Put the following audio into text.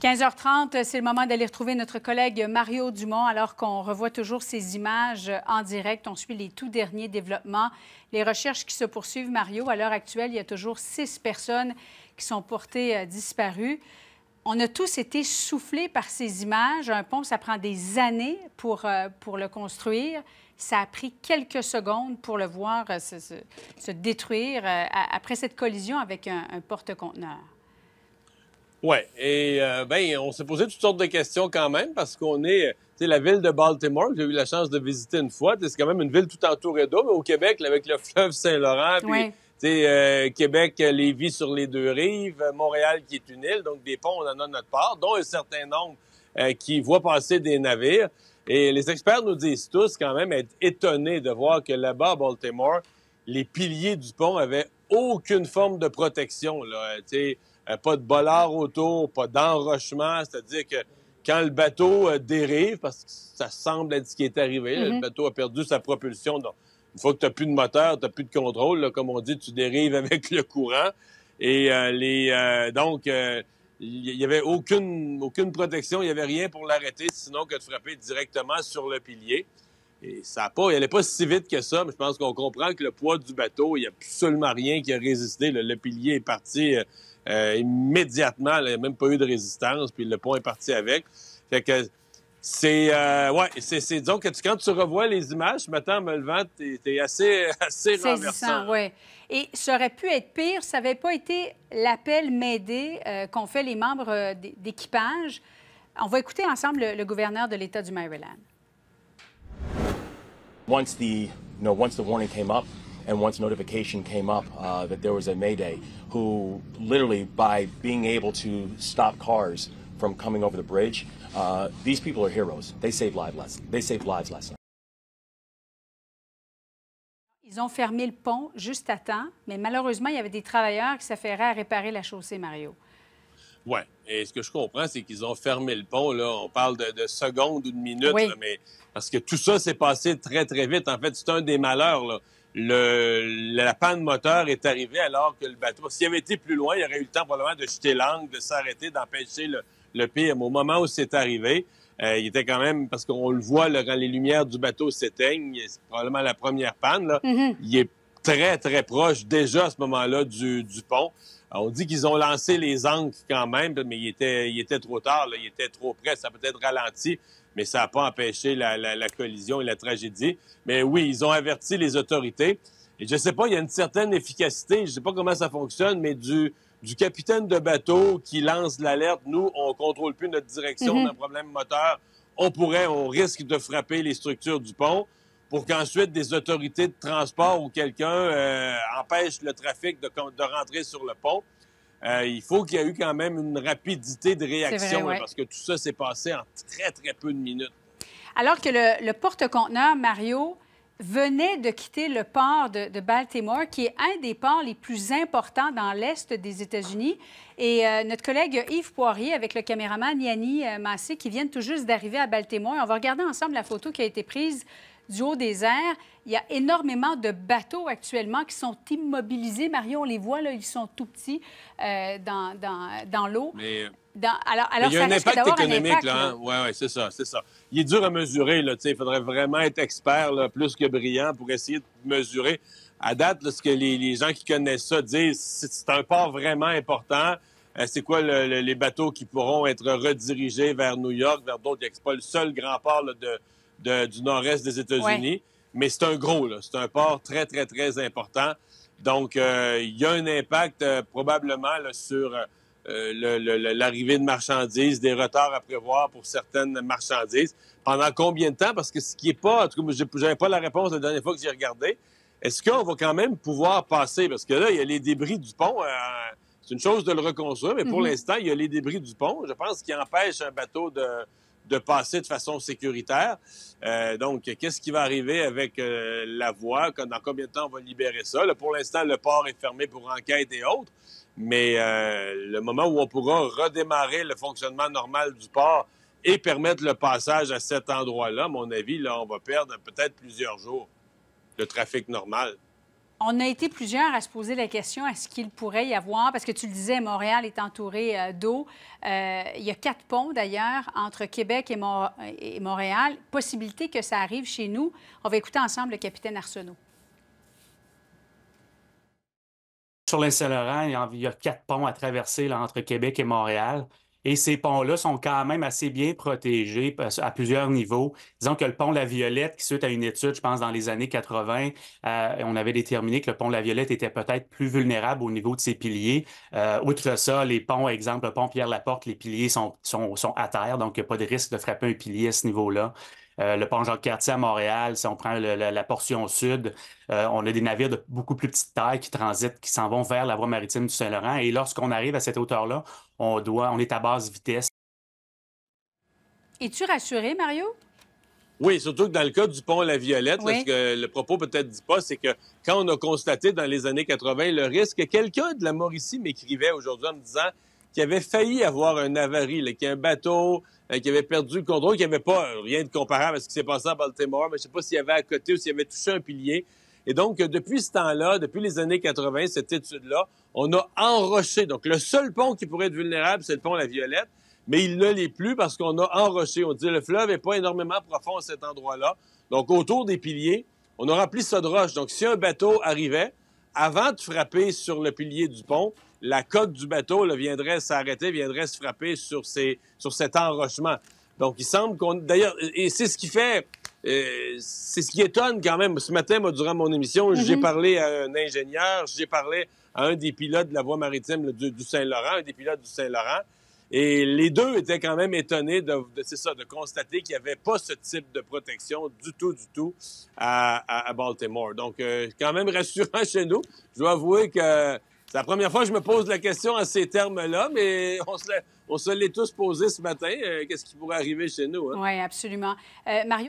15h30, c'est le moment d'aller retrouver notre collègue Mario Dumont, alors qu'on revoit toujours ces images en direct. On suit les tout derniers développements, les recherches qui se poursuivent. Mario, à l'heure actuelle, il y a toujours 6 personnes qui sont portées disparues. On a tous été soufflés par ces images. Un pont, ça prend des années pour le construire. Ça a pris quelques secondes pour le voir se détruire après cette collision avec un porte-conteneur. Oui, et bien, on s'est posé toutes sortes de questions quand même parce qu'on est, tu sais, la ville de Baltimore, que j'ai eu la chance de visiter une fois, c'est quand même une ville tout entourée d'eau, mais au Québec, là, avec le fleuve Saint-Laurent, puis, Oui. tu sais, Québec, Lévis sur les 2 rives, Montréal qui est une île, donc des ponts, on en a notre part, dont un certain nombre qui voient passer des navires. Et les experts nous disent tous quand même être étonnés de voir que là-bas, à Baltimore, les piliers du pont avaient aucune forme de protection, là, tu sais. Pas de bollard autour, pas d'enrochement, c'est-à-dire que quand le bateau dérive, parce que ça semble être ce qui est arrivé, le bateau a perdu sa propulsion, donc une fois que tu n'as plus de moteur, tu n'as plus de contrôle, là, comme on dit, tu dérives avec le courant. Et donc, il n'y avait aucune protection, il n'y avait rien pour l'arrêter, sinon que de frapper directement sur le pilier. Et ça il n'allait pas si vite que ça, mais je pense qu'on comprend que le poids du bateau, il n'y a absolument rien qui a résisté. Le pilier est parti immédiatement, il n'y a même pas eu de résistance, puis le pont est parti avec. Fait que c'est disons que quand tu revois les images, ce matin en me levant, t'es assez renversant. Oui. Et ça aurait pu être pire, ça n'avait pas été l'appel Mayday qu'ont fait les membres d'équipage. On va écouter ensemble le gouverneur de l'État du Maryland. Once the warning came up and once notification came up that there was a Mayday, who literally, by being able to stop cars from coming over the bridge, these people are heroes. They saved lives last night. Ils ont fermé le pont juste à temps, mais malheureusement, il y avait des travailleurs qui s'affairaient à réparer la chaussée, Mario. Oui. Et ce que je comprends, c'est qu'ils ont fermé le pont. Là, on parle de secondes ou de minutes, oui. Là, mais parce que tout ça s'est passé très, très vite. En fait, c'est un des malheurs, là. La panne moteur est arrivée alors que le bateau... S'il avait été plus loin, il aurait eu le temps probablement de jeter l'angle, de s'arrêter, d'empêcher le pire. Mais au moment où c'est arrivé, il était quand même... Parce qu'on le voit là, quand les lumières du bateau s'éteignent, c'est probablement la première panne. Là. Il est très, très proche déjà à ce moment-là du pont. Alors, on dit qu'ils ont lancé les ancres quand même, mais il était trop tard, là, il était trop près, ça a peut-être ralenti, mais ça n'a pas empêché la collision et la tragédie. Mais oui, ils ont averti les autorités. Et je ne sais pas, il y a une certaine efficacité, je ne sais pas comment ça fonctionne, mais du capitaine de bateau qui lance l'alerte, nous, on ne contrôle plus notre direction d'un problème moteur, on risque de frapper les structures du pont, pour qu'ensuite des autorités de transport ou quelqu'un empêche le trafic de rentrer sur le pont. Il faut qu'il y ait eu quand même une rapidité de réaction, vrai, ouais. Parce que tout ça s'est passé en très, très peu de minutes. Alors que le porte-conteneur, Mario, venait de quitter le port de Baltimore, qui est un des ports les plus importants dans l'Est des États-Unis. Et notre collègue Yves Poirier, avec le caméraman Yanni Massé, qui viennent tout juste d'arriver à Baltimore. On va regarder ensemble la photo qui a été prise du haut des airs. Il y a énormément de bateaux actuellement qui sont immobilisés. Mario, on les voit, là, ils sont tout petits dans l'eau. Mais alors il y a ça un risque impact d'avoir économique, un impact, là. Hein? Oui, c'est ça. Il est dur à mesurer, là. Il faudrait vraiment être expert, là, plus que brillant, pour essayer de mesurer. À date, là, ce que les gens qui connaissent ça disent, c'est un port vraiment important. C'est quoi les bateaux qui pourront être redirigés vers New York, vers d'autres? C'est pas le seul grand port là, du nord-est des États-Unis. Ouais. Mais c'est un gros, là. C'est un port très, très, très important. Donc, il y a un impact probablement là, sur l'arrivée de marchandises, des retards à prévoir pour certaines marchandises. Pendant combien de temps? Parce que ce qui est pas... En tout cas, j'avais pas la réponse la dernière fois que j'ai regardé. Est-ce qu'on va quand même pouvoir passer? Parce que là, il y a les débris du pont. C'est une chose de le reconstruire, mais pour l'instant, il y a les débris du pont. Je pense qu'ils empêchent un bateau de passer de façon sécuritaire. Donc, qu'est-ce qui va arriver avec la voie? Dans combien de temps on va libérer ça? Là, pour l'instant, le port est fermé pour enquête et autres. Mais le moment où on pourra redémarrer le fonctionnement normal du port et permettre le passage à cet endroit-là, à mon avis, là, on va perdre peut-être plusieurs jours de trafic normal. On a été plusieurs à se poser la question, est-ce qu'il pourrait y avoir, parce que tu le disais, Montréal est entouré d'eau. Il y a 4 ponts, d'ailleurs, entre Québec et Montréal. Possibilité que ça arrive chez nous. On va écouter ensemble le capitaine Arsenault. Sur le Saint-Laurent, il y a 4 ponts à traverser là, entre Québec et Montréal. Et ces ponts-là sont quand même assez bien protégés à plusieurs niveaux. Disons que le pont La Violette, qui suite à une étude, je pense, dans les années 80, on avait déterminé que le pont La Violette était peut-être plus vulnérable au niveau de ses piliers. Outre ça, les ponts, exemple, le pont Pierre-Laporte, les piliers sont à terre, donc il n'y a pas de risque de frapper un pilier à ce niveau-là. Le pont Jacques-Cartier à Montréal, si on prend la portion sud, on a des navires de beaucoup plus petite taille qui transitent, qui s'en vont vers la voie maritime du Saint-Laurent. Et lorsqu'on arrive à cette hauteur-là, on est à basse vitesse. Es-tu rassuré, Mario? Oui, surtout que dans le cas du pont La Violette, Oui. ce que le propos peut-être dit pas, c'est que quand on a constaté dans les années 80 le risque, quelqu'un de la Mauricie m'écrivait aujourd'hui en me disant qu'il avait failli avoir un avarie, qu'il y a un bateau qui avait perdu le contrôle, qu'il n'y avait pas rien de comparable à ce qui s'est passé à Baltimore, mais je ne sais pas s'il y avait à côté ou s'il y avait touché un pilier. Et donc, depuis ce temps-là, depuis les années 80, cette étude-là, on a enroché. Donc, le seul pont qui pourrait être vulnérable, c'est le pont La Violette, mais il ne l'est plus parce qu'on a enroché. On dit que le fleuve n'est pas énormément profond à cet endroit-là. Donc, autour des piliers, on a rempli ça de roches. Donc, si un bateau arrivait, avant de frapper sur le pilier du pont, la coque du bateau là, viendrait s'arrêter, viendrait se frapper sur cet enrochement. Donc, il semble qu'on... D'ailleurs, et c'est ce qui fait... c'est ce qui étonne quand même. Ce matin, moi, durant mon émission, j'ai parlé à un ingénieur, j'ai parlé à un des pilotes de la voie maritime du Saint-Laurent, un des pilotes du Saint-Laurent. Et les deux étaient quand même étonnés de constater qu'il n'y avait pas ce type de protection du tout à Baltimore. Donc, quand même rassurant chez nous. Je dois avouer que c'est la première fois que je me pose la question en ces termes-là, mais on se l'est tous posé ce matin. Qu'est-ce qui pourrait arriver chez nous? Hein? Oui, absolument. Mario?